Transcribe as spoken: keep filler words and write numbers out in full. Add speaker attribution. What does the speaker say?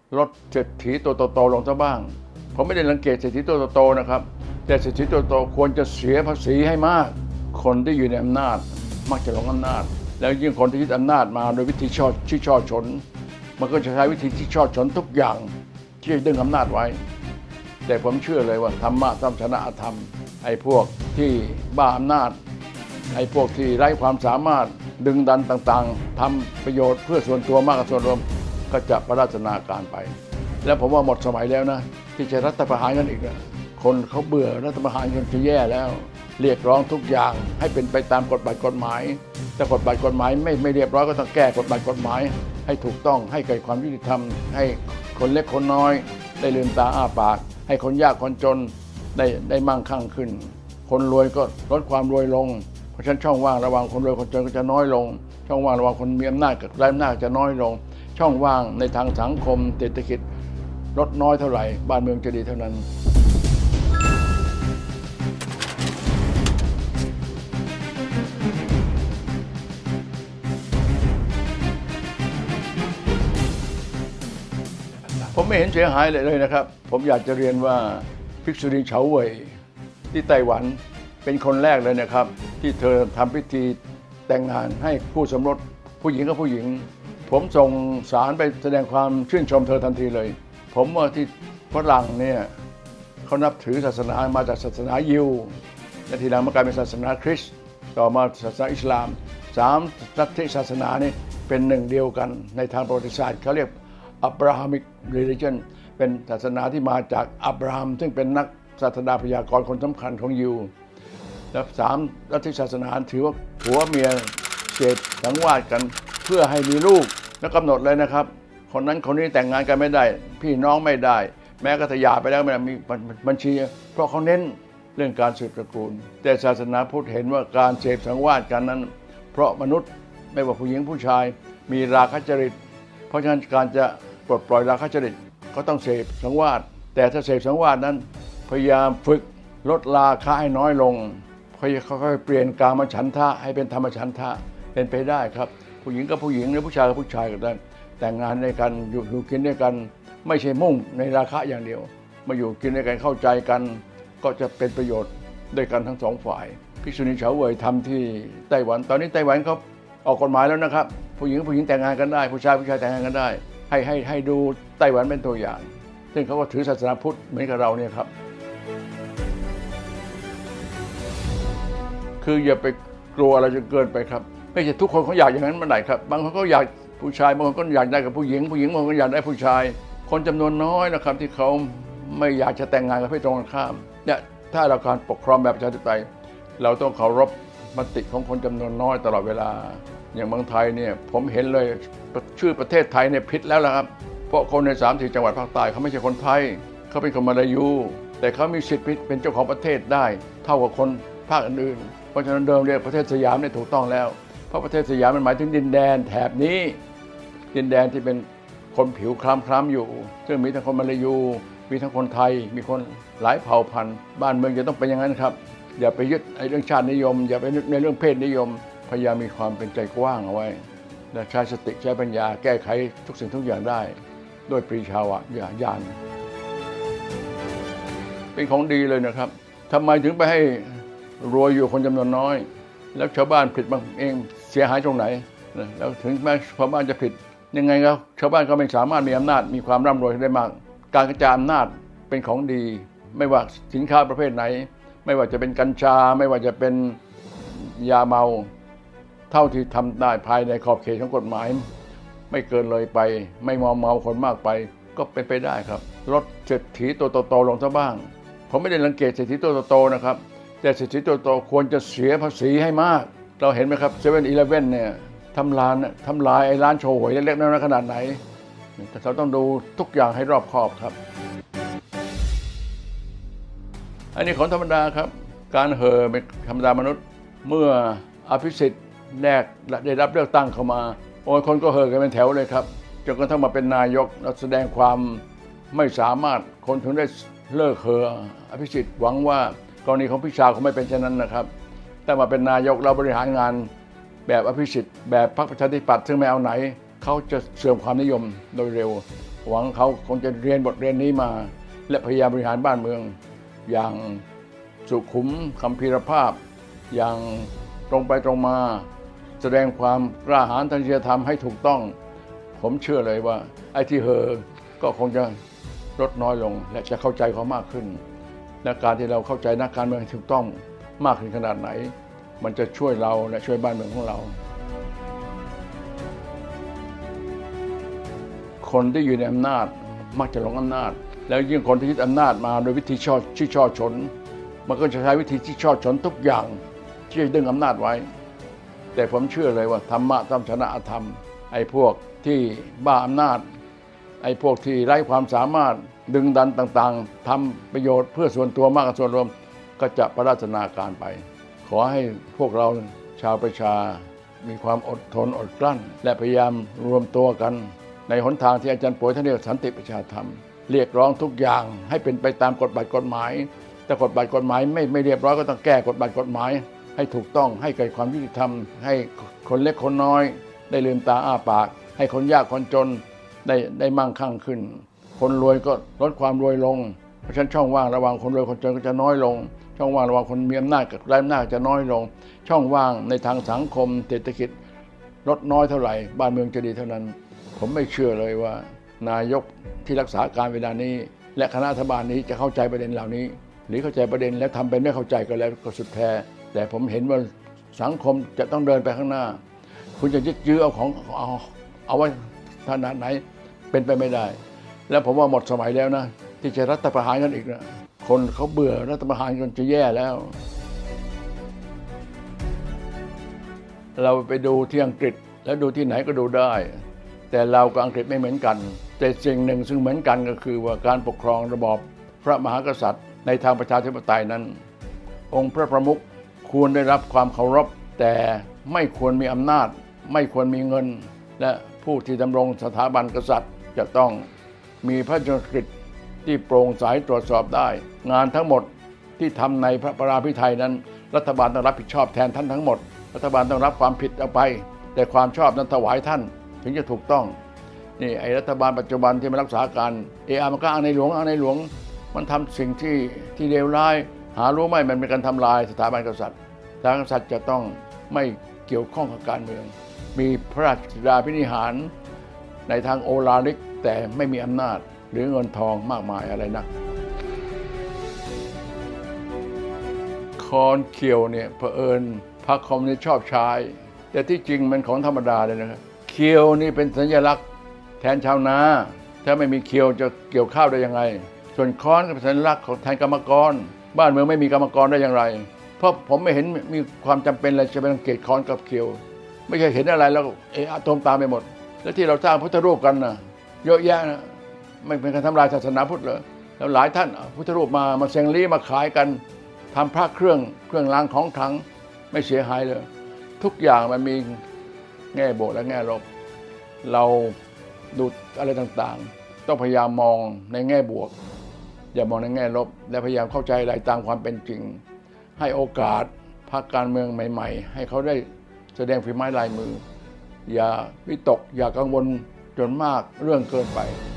Speaker 1: ลดเศรษฐีตัวโตๆลงซะบ้างผมไม่ได้รังเกียจเศรษฐีตัวโตๆนะครับแต่เศรษฐีตัวโตควรจะเสียภาษีให้มากคนที่อยู่ในอำนาจมักจะหลงอำนาจแล้วยิ่งคนที่ยึดอำนาจมาโดยวิธีช่อที่ช่อฉนมันก็จะใช้วิธีที่ช่อฉนทุกอย่างที่จะดึงอำนาจไว้แต่ผมเชื่อเลยว่าธรรมะต้องชนะอธรรมไอ้พวกที่บ้าอำนาจไอ้พวกที่ไร้ความสามารถดึงดันต่างๆทำประโยชน์เพื่อส่วนตัวมากกว่าส่วนรวมก็จะประราชนาการไปแล้วผมว่าหมดสมัยแล้วนะที่จะรัฐประหารกันอีกนะคนเขาเบื่อรัฐประหารกันจะแย่แล้วเรียกร้องทุกอย่างให้เป็นไปตามกฎหมายกฎหมายแต่กฎหมายกฎหมายไม่ไม่เรียบร้อยก็ต้องแก้กฎหมายกฎหมายให้ถูกต้องให้เกิดความยุติธรรมให้คนเล็กคนน้อยได้ลืมตาอ้าปากให้คนยากคนจนได้ได้มั่งคั่งขึ้นคนรวยก็ลดความรวยลงเพราะฉะนั้นช่องว่างระหว่างคนรวยคนจนก็จะน้อยลงช่องว่างระหว่างคนมีอำนาจกับไร้อำนาจจะน้อยลงช่องว่างในทางสังคมเศรษฐกิจลดน้อยเท่าไหร่บ้านเมืองจะดีเท่านั้นผมไม่เห็นเสียหายเลยเลยนะครับผมอยากจะเรียนว่าภิกษุณีเฉาเว่ยที่ไต้หวันเป็นคนแรกเลยนะครับที่เธอทำพิธีแต่งงานให้คู่สมรสผู้หญิงกับผู้หญิงผมส่งสารไปแสดงความชื่นชมเธอทันทีเลยผมว่าที่ฝรั่งเนี่ยเขานับถือศาสนามาจากศาสนายิวและทีหลังมากลายเป็นศาสนาคริสต์ต่อมาศาสนาอิสลามสามลัทธิศาสนานี้เป็นหนึ่งเดียวกันในทางประวัติศาสตร์เขาเรียกอับราฮัมิกรีลิชั่นเป็นศาสนาที่มาจากอับราฮัมซึ่งเป็นนักศาสนาพยากรณ์คนสำคัญของยิวและสามลัทธิศาสนาถือว่าผัวเมียเสพสังวาสกันเพื่อให้มีลูกแล้วกำหนดเลยนะครับคนนั้นคนนี้แต่งงานกันไม่ได้พี่น้องไม่ได้แม้กระทั่งหย่าไปแล้วไม่มีบัญชีเพราะเขาเน้นเรื่องการสืบตระกูลแต่ศาสนาพุทธเห็นว่าการเสพสังวาสกันนั้นเพราะมนุษย์ไม่ว่าผู้หญิงผู้ชายมีราคะจริตเพราะฉะนั้นการจะปลดปล่อยราคะจริตก็ต้องเสพสังวาสแต่ถ้าเสพสังวาสนั้นพยายามฝึกลดราคะให้น้อยลงค่อยๆเปลี่ยนกามฉันทะให้เป็นธรรมฉันทะเป็นไปได้ครับผู้หญิงกับผู้หญิงหรือผู้ชายกับผู้ชายก็ได้แต่งงานในกันอยู่อยู่กินด้วยกันไม่ใช่มุ่งในราคะอย่างเดียวมาอยู่กินด้วยกันเข้าใจกันก็จะเป็นประโยชน์ด้วยกันทั้งสองฝ่ายภิกษุณีเฉาเว่ยทำที่ไต้หวันตอนนี้ไต้หวันเขาออกกฎหมายแล้วนะครับผู้หญิงผู้หญิงแต่งงานกันได้ผู้ชายผู้ชายแต่งงานกันได้ให้ให้ให้ดูไต้หวันเป็นตัวอย่างซึ่งเขาก็ถือศาสนาพุทธเหมือนกับเราเนี่ยครับคืออย่าไปกลัวอะไรจนเกินไปครับไม่ใช่ทุกคนเขาอยากอย่างนั้นเมื่อไหร่ครับบางคนเขาอยากผู้ชายบางคนก็อยากได้กับผู้หญิงผู้หญิงบางคนก็อยากได้ผู้ชายคนจำนวนน้อยนะครับที่เขาไม่อยากจะแต่งงานกับเพศตรงกันข้ามเนี่ยถ้าเราการปกครองแบบประชาธิปไตยเราต้องเคารพมติของคนจำนวนน้อยตลอดเวลาอย่างเมืองไทยเนี่ยผมเห็นเลยชื่อประเทศไทยเนี่ยผิดแล้วล่ะครับเพราะคนในสามสี่จังหวัดภาคใต้เขาไม่ใช่คนไทยเขาเป็นคนมาลายูแต่เขามีสิทธิ์เป็นเจ้าของประเทศได้เท่ากับคนภาคอื่นๆเพราะฉะนั้นเดิมเรียกประเทศสยามเนี่ยถูกต้องแล้วเพราะประเทศสยามมันหมายถึงดินแดนแถบนี้ดินแดนที่เป็นคนผิวคล้ำๆอยู่ซึ่งมีทั้งคนมาลายูมีทั้งคนไทยมีคนหลายเผ่าพันธุ์บ้านเมืองจะต้องเป็นอย่างนั้นครับอย่าไปยึดไอ้เรื่องชาตินิยมอย่าไปนึกในเรื่องเพศนิยมพยายามมีความเป็นใจกว้างเอาไว้และใช้สติใช้ปัญญาแก้ไขทุกสิ่งทุกอย่างได้ด้วยปรีชาวญาณเป็นของดีเลยนะครับทำไมถึงไปให้รวยอยู่คนจำนวนน้อยแล้วชาวบ้านผิดบางเองเสียหายตรงไหนแล้วถึงแม้ชาวบ้านจะผิดยังไงครับชาวบ้านก็ไม่สามารถมีอำนาจมีความร่ำรวยได้มากการกระจายอำนาจเป็นของดีไม่ว่าสินค้าประเภทไหนไม่ว่าจะเป็นกัญชาไม่ว่าจะเป็นยาเมาเท่าที่ทำได้ภายในขอบเขตของกฎหมายไม่เกินเลยไปไม่มอมเมาคนมากไปก็เป็นไปได้ครับลดเศรษฐีตัวโตๆลงซะบ้างผมไม่ได้รังเกียจเศรษฐีตัวโตๆนะครับแต่เศรษฐีตัวโตควรจะเสียภาษีให้มากเราเห็นไหมครับเซเว่นอีเลฟเว่นเนี่ยทำลายทำลายไอ้ร้านโชว์หวยเล็กๆน้อยๆขนาดไหนแต่เราต้องดูทุกอย่างให้รอบคอบครับอันนี้ของธรรมดาครับการเห่อเป็นธรรมดามนุษย์เมื่ออภิสิทธิ์แรกได้รับเลือกตั้งเข้ามาโอ้ยคนก็เห่อกันเป็นแถวเลยครับจนกระทั่งมาเป็นนายกเราแสดงความไม่สามารถคนถึงได้เลิกเห่ออภิสิทธิ์หวังว่ากรณีของพิชาเขาไม่เป็นเช่นนั้นนะครับแต่มาเป็นนายกเราบริหารงานแบบอภิสิทธิ์แบบพรรคประชาธิปัตย์ซึ่งไม่เอาไหนเขาจะเสื่อมความนิยมโดยเร็วผหวังเขาคงจะเรียนบทเรียนนี้มาและพยายามบริหารบ้านเมืองอย่างสุขุมคัมภีรภาพอย่างตรงไปตรงมาแสดงความกล้าหาญทางจริยธรรมให้ถูกต้องผมเชื่อเลยว่าไอ้ที่เห่อก็คงจะลดน้อยลงและจะเข้าใจเขามากขึ้นและการที่เราเข้าใจนักการเมืองถูกต้องมากขึ้นขนาดไหนมันจะช่วยเราและช่วยบ้านเมืองของเราคนที่อยู่ในอำนาจมักจะหลงอำนาจแล้วยิ่งคนที่ยึดอำนาจมาโดยวิธีช่อที่ช่อชนมันก็จะใช้วิธีที่ช่อชนทุกอย่างที่จะดึงอำนาจไว้แต่ผมเชื่อเลยว่าธรรมะต้องชนะอธรรมไอ้พวกที่บ้าอำนาจไอ้พวกที่ไร้ความสามารถดึงดันต่างๆทำประโยชน์เพื่อส่วนตัวมากกว่าส่วนรวมก็จะประราชนาการไปขอให้พวกเราชาวประชามีความอดทนอดกลั้นและพยายามรวมตัวกันในหนทางที่อาจารย์ป่วยท่านเรียกสันติประชาธรรมเรียกร้องทุกอย่างให้เป็นไปตามกฎบัตรกฎหมายแต่กฎบัตรกฎหมายไม่ไม่เรียบร้อยก็ต้องแก้กฎบัตรกฎหมายให้ถูกต้องให้เกิดความยุติธรรมให้คนเล็กคนน้อยได้ลืมตาอ้าปากให้คนยากคนจนได้ได้มั่งคั่งขึ้นคนรวยก็ลดความรวยลงเพราะฉะนั้นช่องว่างระหว่างคนรวยคนจนก็จะน้อยลงช่องว่างระหว่างคนมีอำนาจกับไร้อำนาจจะน้อยลงช่องว่างในทางสังคมเศรษฐกิจลดน้อยเท่าไหร่บ้านเมืองจะดีเท่านั้นผมไม่เชื่อเลยว่านายกที่รักษาการเวลานี้และคณะรัฐบาลนี้จะเข้าใจประเด็นเหล่านี้หรือเข้าใจประเด็นแล้วทำเป็นไม่เข้าใจก็แล้วก็สุดแท้แต่ผมเห็นว่าสังคมจะต้องเดินไปข้างหน้าคุณจะยึดยื้อเอาของเอาเอาไว้ขนาดไหนเป็นไปไม่ได้แล้วผมว่าหมดสมัยแล้วนะที่จะรัฐประหารกันอีกนะคนเขาเบื่อรัฐประหารกันจะแย่แล้วเราไปดูที่อังกฤษแล้วดูที่ไหนก็ดูได้แต่เรากับอังกฤษไม่เหมือนกันแต่สิ่งหนึ่งซึ่งเหมือนกันก็คือว่าการปกครองระบอบพระมหากษัตริย์ในทางประชาธิปไตยนั้นองค์พระประมุขควรได้รับความเคารพแต่ไม่ควรมีอำนาจไม่ควรมีเงินและผู้ที่ดำรงสถาบันกษัตริย์จะต้องมีพระราชกิจที่โปร่งใสตรวจสอบได้งานทั้งหมดที่ทำในพระปราภิไธยนั้นรัฐบาลต้องรับผิดชอบแทนท่านทั้งหมดรัฐบาลต้องรับความผิดเอาไปแต่ความชอบนั้นถวายท่านถึงจะถูกต้องนี่ไอ้รัฐบาลปัจจุบันที่มารักษาการเออามันก็อ้างในหลวงอ้างในหลวงมันทำสิ่งที่ที่เลวร้ายหารู้ไหมมันเป็นการทำลายสถาบันกษัตริย์สถาบันกษัตริย์จะต้องไม่เกี่ยวข้องกับการเมืองมีพระราชดาพินิหารในทางโอฬารริกแต่ไม่มีอำนาจหรือเงินทองมากมายอะไรนักคอนเคียวเนี่ยเผอิญพรรคคอมมิวนิสต์ชอบใช้แต่ที่จริงมันของธรรมดาเลยนะครับเคียวนี่เป็นสัญลักษณ์แทนชาวนาถ้าไม่มีเคียวจะเกี่ยวข้าวได้ยังไงส่วนค้อนก็เป็นสัญลักษณ์ของแทนกรรมกรบ้านเมืองไม่มีกรรมกรได้อย่างไรเพราะผมไม่เห็นมีความจำเป็นอะไรจะเป็นเกตค้อนกับเคียวไม่เคยเห็นอะไรแล้วเอะอะโทมตามไปหมดแล้วที่เราสร้างพุทธรูปกันนะเยอะแยะนะไม่เป็นการทำลายศาสนาพุทธเหรอแล้วหลายท่านพุทธรูปมามาเซงลี่มาขายกันทำพระเครื่องเครื่องรางของขลังไม่เสียหายเลยทุกอย่างมันมีแง่บวกและแง่ลบเราดูอะไรต่างๆต้องพยายามมองในแง่บวกอย่ามองในแง่ลบและพยายามเข้าใจอะไรตามความเป็นจริงให้โอกาสพรรคการเมืองใหม่ๆให้เขาได้แสดงฝีไม้ลายมืออย่าวิตกอย่ากังวลจนมากเรื่องเกินไป